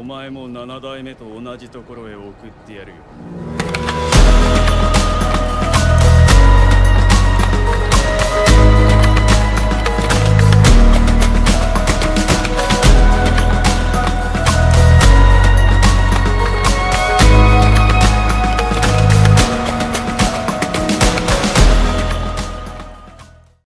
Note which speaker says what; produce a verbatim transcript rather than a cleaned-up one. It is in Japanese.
Speaker 1: お前も七代目と同じところへ送ってやるよ。